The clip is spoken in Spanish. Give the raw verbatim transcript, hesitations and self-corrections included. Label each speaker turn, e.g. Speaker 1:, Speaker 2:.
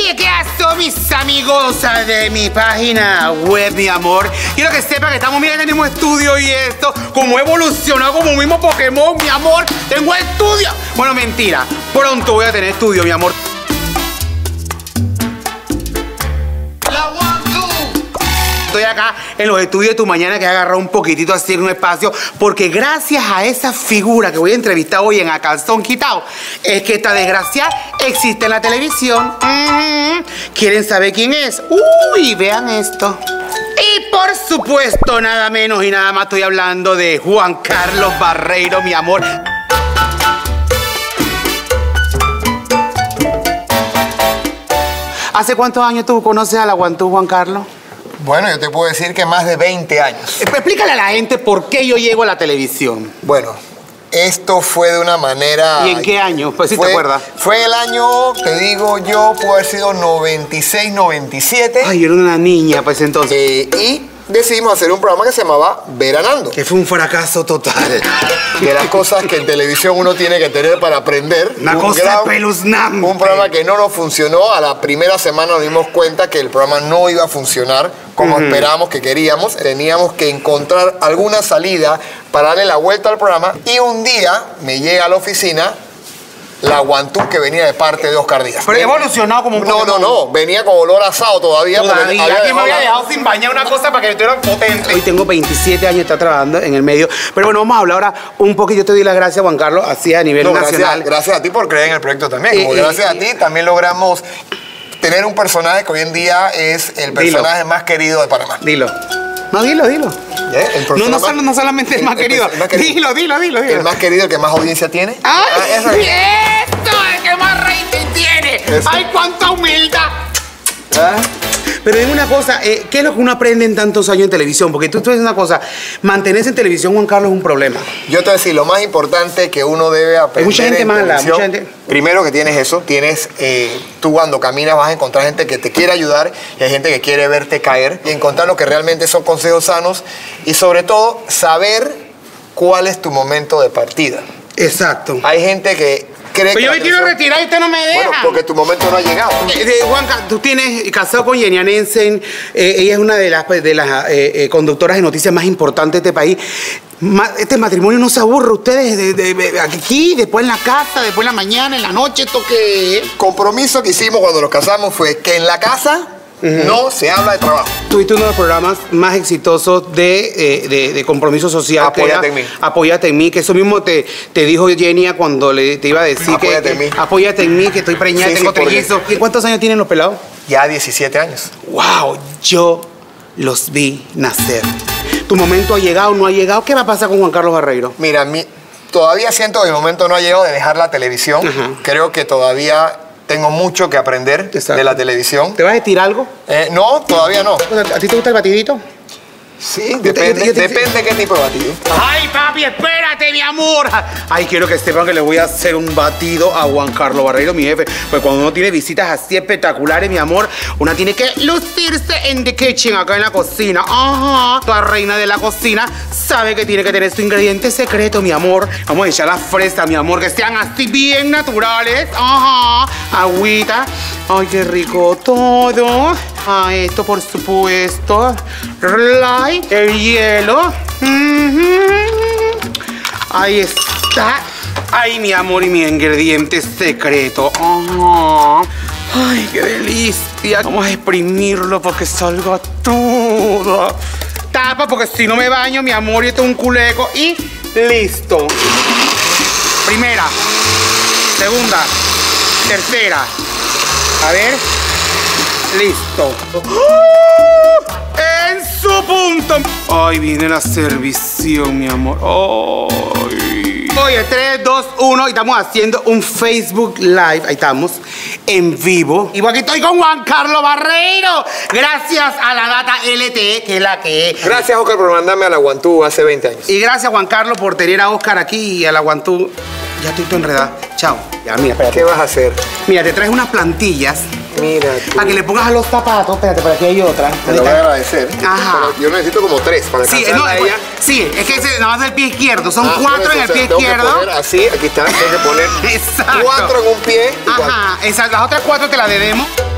Speaker 1: ¿Y qué haces, mis amigos de mi página web, mi amor? Quiero que sepan que estamos mirando en el mismo estudio y esto, como evolucionado como un mismo Pokémon, mi amor. Tengo estudio. Bueno, mentira. Pronto voy a tener estudio, mi amor. Estoy acá en los estudios de Tu Mañana, que he agarrado un poquitito así en un espacio, porque gracias a esa figura que voy a entrevistar hoy en A Calzón Quitado, es que esta desgracia existe en la televisión. Mm-hmm. ¿Quieren saber quién es? Uy, vean esto. Y por supuesto, nada menos y nada más estoy hablando de Juan Carlos Barreiro, mi amor. ¿Hace cuántos años tú conoces a la Guantú, Juan Carlos?
Speaker 2: Bueno, yo te puedo decir que más de veinte años.
Speaker 1: Explícale a la gente por qué yo llego a la televisión.
Speaker 2: Bueno, esto fue de una manera...
Speaker 1: ¿Y en qué año? Pues si
Speaker 2: fue,
Speaker 1: te acuerdas.
Speaker 2: Fue el año, te digo yo, puede haber sido noventa y seis, noventa y siete.
Speaker 1: Ay, yo era una niña pues entonces.
Speaker 2: Eh, y decidimos hacer un programa que se llamaba Veranando.
Speaker 1: Que fue un fracaso total.
Speaker 2: De las cosas que en televisión uno tiene que tener para aprender.
Speaker 1: Una
Speaker 2: un
Speaker 1: cosa
Speaker 2: gran,
Speaker 1: peluznante.
Speaker 2: Un programa que no nos funcionó. A la primera semana nos dimos cuenta que el programa no iba a funcionar como uh-huh. esperábamos que queríamos. Teníamos que encontrar alguna salida para darle la vuelta al programa. Y un día me llega a la oficina la Guantú que venía de parte de Oscar Díaz.
Speaker 1: Pero evolucionado como un
Speaker 2: No,
Speaker 1: Pokémon.
Speaker 2: no, no. Venía con olor asado todavía.
Speaker 1: Todavía,
Speaker 2: había
Speaker 1: que me había dejado sin bañar una cosa para que estuviera potente. Hoy tengo veintisiete años, está trabajando en el medio. Pero bueno, vamos a hablar ahora un poquito. Yo te doy las gracias, Juan Carlos, así a nivel
Speaker 2: no,
Speaker 1: nacional.
Speaker 2: Gracias, gracias a ti por creer en el proyecto también. Como
Speaker 1: Eh,
Speaker 2: gracias
Speaker 1: eh,
Speaker 2: a ti también logramos tener un personaje que hoy en día es el personaje dilo. más querido de Panamá.
Speaker 1: Dilo. No, dilo, dilo.
Speaker 2: ¿Eh? El
Speaker 1: no, no,
Speaker 2: más,
Speaker 1: no solamente el, el más querido. El más querido. Dilo, dilo, dilo, dilo.
Speaker 2: El más querido, el que más audiencia tiene.
Speaker 1: ¡Ay! Ah, eso es. ¡Esto! El que más rating tiene. Eso. ¡Ay, cuánta humildad! ¿Ah? Pero dime una cosa, eh, ¿qué es lo que uno aprende en tantos años en televisión? Porque tú, tú dices una cosa, mantenerse en televisión, Juan Carlos, es un problema.
Speaker 2: Yo te voy a decir, lo más importante que uno debe aprender.
Speaker 1: Hay mucha gente mala, mucha gente.
Speaker 2: Primero que tienes eso, tienes, eh, tú cuando caminas vas a encontrar gente que te quiere ayudar y hay gente que quiere verte caer y encontrar lo que realmente son consejos sanos y sobre todo saber cuál es tu momento de partida.
Speaker 1: Exacto.
Speaker 2: Hay gente que cree
Speaker 1: Pero
Speaker 2: que
Speaker 1: yo me quiero retirar y usted no me deja.
Speaker 2: Bueno, porque tu momento no ha llegado.
Speaker 1: Eh, de, Juanca, tú tienes casado con Jenny Anensen, eh, ella es una de las, de las eh, eh, conductoras de noticias más importantes de este país. Ma, este matrimonio no se aburre, ustedes de, de, de, aquí, después en la casa, después en la mañana, en la noche, ¿esto qué?
Speaker 2: El compromiso que hicimos cuando nos casamos fue que en la casa uh-huh. no se habla de trabajo.
Speaker 1: Tuviste uno de los programas más exitosos de, eh, de, de compromiso social.
Speaker 2: Apóyate en mí.
Speaker 1: Apóyate en mí, que eso mismo te, te dijo Jenny cuando le, te iba a decir
Speaker 2: apóyate
Speaker 1: que...
Speaker 2: en mí.
Speaker 1: Apóyate en mí, que estoy preñada, sí, tengo sí, trillizos. ¿Y cuántos años tienen los pelados?
Speaker 2: Ya diecisiete años.
Speaker 1: ¡Wow! Yo los vi nacer. ¿Tu momento ha llegado o no ha llegado? ¿Qué va a pasar con Juan Carlos Barreiro?
Speaker 2: Mira, mi, todavía siento que el momento no ha llegado de dejar la televisión. Uh-huh. Creo que todavía tengo mucho que aprender Exacto. de la televisión.
Speaker 1: ¿Te vas a estirar algo?
Speaker 2: Eh, no, todavía no.
Speaker 1: ¿A ti te gusta el batidito?
Speaker 2: Sí, depende, yo te, yo te, depende de qué tipo de batido.
Speaker 1: Ay, papi, espérate, mi amor. Ay, quiero que sepan que le voy a hacer un batido a Juan Carlos Barreiro, mi jefe. Pues cuando uno tiene visitas así espectaculares, mi amor, una tiene que lucirse en the kitchen, acá en la cocina. Ajá. La reina de la cocina sabe que tiene que tener su ingrediente secreto, mi amor. Vamos a echar las fresas, mi amor, que sean así bien naturales. Ajá. Agüita. Ay, qué rico todo. Ah, esto, por supuesto. Relay. El hielo. Mm-hmm. Ahí está. Ay, mi amor, y mi ingrediente secreto. Oh. Ay, qué delicia. Vamos a exprimirlo porque salga todo. Tapa porque si no me baño, mi amor, y esto es un culeco. Y listo. Primera. Segunda. Tercera. A ver. Listo. ¡Oh! En su punto. Ay, viene la servición, mi amor. Ay. Oye, tres, dos, uno. Y estamos haciendo un Facebook Live. Ahí estamos. En vivo. Igual que estoy con Juan Carlos Barreiro. Gracias a la data L T E, que es la que es.
Speaker 2: Gracias, Oscar, por mandarme a la Guantú hace veinte años.
Speaker 1: Y gracias, Juan Carlos, por tener a Oscar aquí y a la Guantú. Ya estoy todo enredada. Chao. Ya, mira, espérate.
Speaker 2: ¿Qué vas a hacer?
Speaker 1: Mira, te traes unas plantillas.
Speaker 2: Mira tú.
Speaker 1: Para que le pongas a los zapatos. Espérate, por aquí hay otra.
Speaker 2: Te lo voy a agradecer.
Speaker 1: Ajá.
Speaker 2: Pero yo necesito como tres para
Speaker 1: sí,
Speaker 2: alcanzarla
Speaker 1: no,
Speaker 2: a ella.
Speaker 1: Sí, es que ese nada más el pie izquierdo. Son
Speaker 2: ah,
Speaker 1: cuatro en el pie
Speaker 2: tengo
Speaker 1: izquierdo.
Speaker 2: Que poner así, aquí está. Tengo que poner
Speaker 1: Exacto.
Speaker 2: cuatro en un pie. Y
Speaker 1: Ajá. Esas, las otras cuatro te las debemos.